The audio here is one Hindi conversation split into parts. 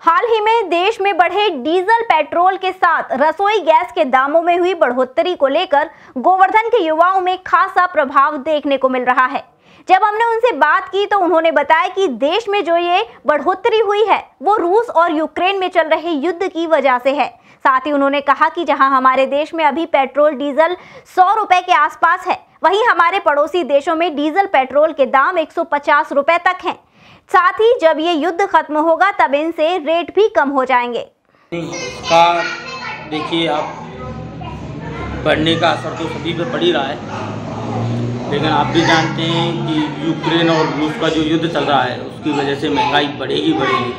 हाल ही में देश में बढ़े डीजल पेट्रोल के साथ रसोई गैस के दामों में हुई बढ़ोतरी को लेकर गोवर्धन के युवाओं में खासा प्रभाव देखने को मिल रहा है। जब हमने उनसे बात की तो उन्होंने बताया कि देश में जो ये बढ़ोतरी हुई है वो रूस और यूक्रेन में चल रहे युद्ध की वजह से है। साथ ही उन्होंने कहा कि जहां हमारे देश में अभी पेट्रोल डीजल 100 रुपए के आसपास है, वहीं हमारे पड़ोसी देशों में डीजल पेट्रोल के दाम 150 रुपए तक हैं। साथ ही जब ये युद्ध खत्म होगा तब इनसे रेट भी कम हो जाएंगे। इसका देखिए आप बढ़ने का असर तो सभी पर पड़ ही रहा है, लेकिन आप भी जानते हैं कि यूक्रेन और रूस का जो युद्ध चल रहा है उसकी वजह से महंगाई बढ़ेगी।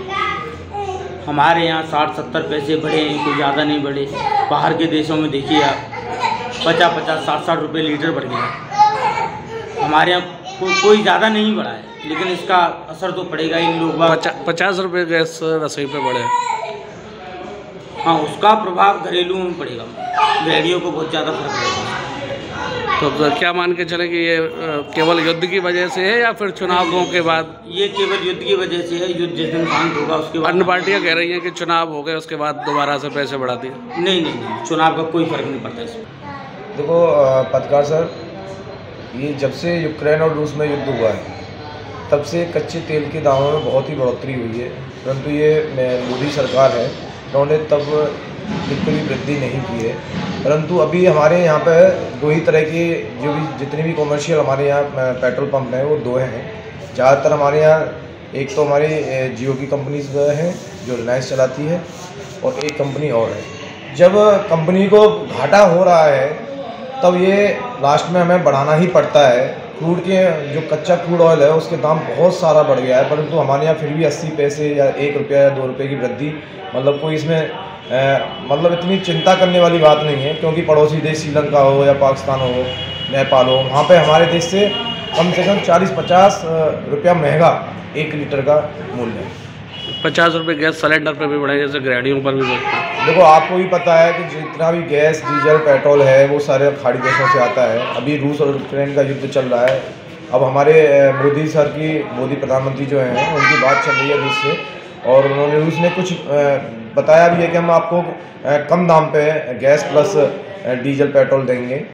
हमारे यहाँ 60-70 पैसे बढ़े हैं, कोई ज़्यादा नहीं बढ़े। बाहर के देशों में देखिए आप 50-50, 60-60 रुपये लीटर बढ़ गया। हमारे यहाँ कोई ज़्यादा नहीं बढ़ा है, लेकिन इसका असर तो पड़ेगा इन लोग। 50 रुपये गैस रसोई पे बढ़े। हाँ, उसका प्रभाव घरेलू में पड़ेगा, गृहिणियों को बहुत ज़्यादा फर्क पड़ेगा। तो क्या मान के चले कि ये केवल युद्ध की वजह से है या फिर चुनावों के बाद? ये केवल युद्ध की वजह से है। युद्ध जिस दिन शांत होगा उसके बाद। अन्य पार्टियां कह रही हैं कि चुनाव हो गए उसके बाद दोबारा से पैसे बढ़ा दिए। नहीं, चुनाव का कोई फर्क नहीं पड़ता इसमें। देखो पत्रकार सर, ये जब से यूक्रेन और रूस में युद्ध हुआ है तब से कच्चे तेल के दामों में बहुत ही बढ़ोतरी हुई है, परंतु ये मोदी सरकार है, उन्होंने तब बिल्कुल भी वृद्धि नहीं की है। परंतु अभी हमारे यहाँ पर दो ही तरह के जितने भी कॉमर्शियल हमारे यहाँ पेट्रोल पंप हैं वो दो हैं। ज़्यादातर हमारे यहाँ एक तो हमारी जियो की कंपनीज हैं जो रिलायंस चलाती है, और एक कंपनी और है। जब कंपनी को घाटा हो रहा है तब ये लास्ट में हमें बढ़ाना ही पड़ता है। क्रूड के जो कच्चा क्रूड ऑयल है उसके दाम बहुत सारा बढ़ गया है, परंतु हमारे यहाँ फिर भी 80 पैसे या 1 रुपया या 2 रुपये की वृद्धि, मतलब कोई इसमें मतलब इतनी चिंता करने वाली बात नहीं है, क्योंकि पड़ोसी देश श्रीलंका हो या पाकिस्तान हो, नेपाल हो, वहाँ पे हमारे देश से कम 40-50 रुपया महंगा 1 लीटर का मूल्य है। 50 रुपये गैस सिलेंडर पर भी बढ़े, जैसे गृहिणियों पर भी बढ़े। देखो आपको भी पता है कि जितना भी गैस डीजल पेट्रोल है वो सारे खाड़ी देशों से आता है। अभी रूस और यूक्रेन का युद्ध चल रहा है। अब हमारे मोदी प्रधानमंत्री जो हैं उनकी बात चल रही है रूस से, और उन्होंने रूस ने कुछ बताया भी है कि हम आपको कम दाम पे गैस प्लस डीजल पेट्रोल देंगे।